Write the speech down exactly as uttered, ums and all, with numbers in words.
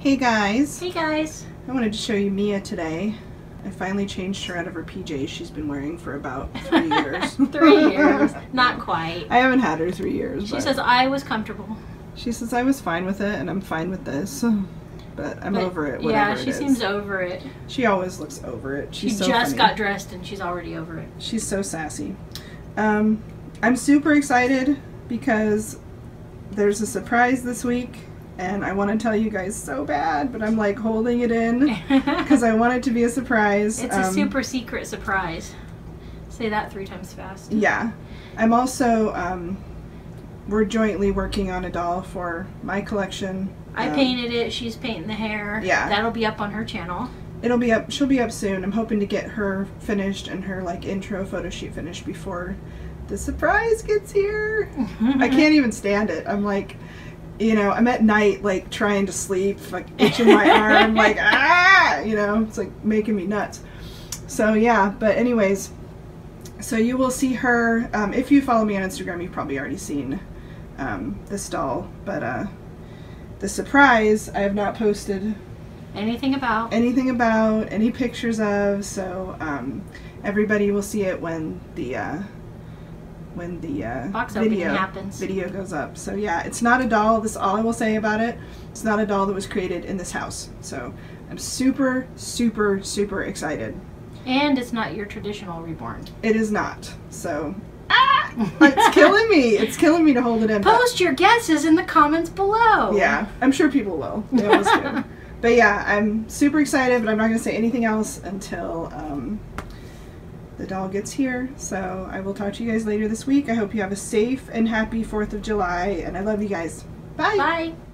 Hey guys. Hey guys. I wanted to show you Mia today. I finally changed her out of her P Js she's been wearing for about three years. Three years. Not quite. I haven't had her three years. She but says I was comfortable. She says I was fine with it and I'm fine with this. But I'm But, over it, whatever Yeah, it she is. seems over it. She always looks over it. She's She so just funny. got dressed and she's already over it. She's so sassy. Um, I'm super excited because there's a surprise this week. And I want to tell you guys so bad, but I'm like holding it in because I want it to be a surprise. It's um, a super secret surprise. Say that three times fast. Yeah. I'm also, um, we're jointly working on a doll for my collection. I um, painted it. She's painting the hair. Yeah. That'll be up on her channel. It'll be up, she'll be up soon. I'm hoping to get her finished and her like intro photo shoot finished before the surprise gets here. I can't even stand it. I'm like, you know, I'm at night, like, trying to sleep, like, itching my arm, like, ah, you know, it's, like, making me nuts. So, yeah, but anyways, so you will see her, um, if you follow me on Instagram, you've probably already seen um, this doll, but uh, the surprise, I have not posted Anything about. anything about, any pictures of, so um, everybody will see it when the, uh, when the uh, Box opening video, happens. video goes up. So yeah, it's not a doll. This is all I will say about it. It's not a doll that was created in this house. So I'm super, super, super excited. And it's not your traditional reborn. It is not. So, ah! It's killing me. It's killing me to hold it in. but- Post your guesses in the comments below. Yeah, I'm sure people will. They always do. But yeah, I'm super excited, but I'm not going to say anything else until um, the doll gets here. So I will talk to you guys later this week. I hope you have a safe and happy fourth of July, and I love you guys. Bye! Bye.